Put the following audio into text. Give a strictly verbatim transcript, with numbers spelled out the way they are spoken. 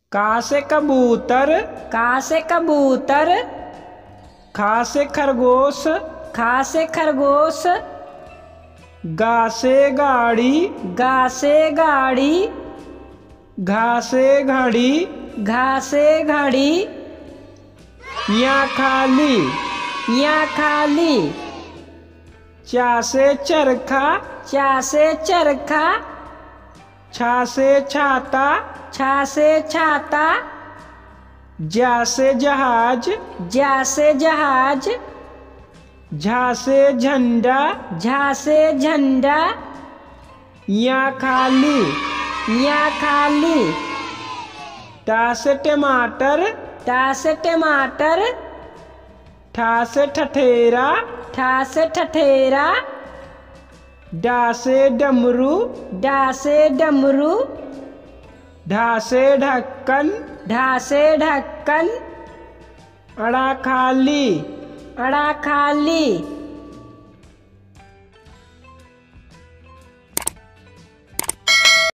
का से कबूतर, का से कबूतर, खा से खरगोश, खा से खरगोश, गा से गाड़ी, गा से गाड़ी, घा से घड़ी, घा से घड़ी, या खाली, या खाली, चा से चरखा, चा से चरखा, छा से छाता, छा से छाता, जा से जहाज, जा से जहाज, झा से झंडा, झा से झंडा, या खाली, या खाली, टा से टमाटर, टा से टमाटर, ठा से ठठेरा, ठा से ठठेरा, डा से डमरू, डा से डमरू, ढा से ढक्कन, ढा से ढक्कन, अड़ा खाली, अड़ा खाली।